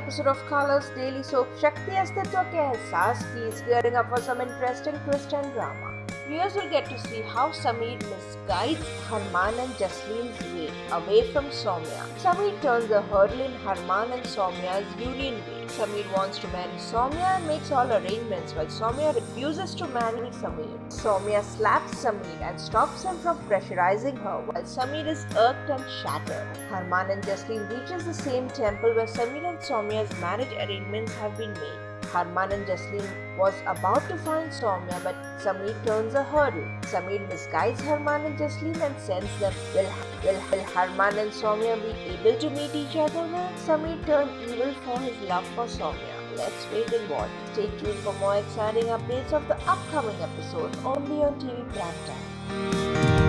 episode of Colors Daily Soap, Shakti Astitwa ke Ehsaas ki is gearing up for some interesting twist and drama. Viewers will get to see how Sameer misguides Harman and Jasleen's way away from Soumya. Sameer turns the hurdle in Harman and Soumya's union way. Sameer wants to marry Soumya and makes all arrangements while Soumya refuses to marry Sameer. Soumya slaps Sameer and stops him from pressurizing her while Sameer is irked and shattered. Harman and Jasleen reaches the same temple where Sameer and Soumya's marriage arrangements have been made. Harman and Jasleen was about to find Soumya, but Sameer turns a hurdle. Sameer misguides Harman and Jasleen and sends them. Will Harman and Soumya be able to meet each other? Will Sameer turn evil for his love for Soumya? Let's wait and watch. Stay tuned for more exciting updates of the upcoming episode only on TV Prime Time.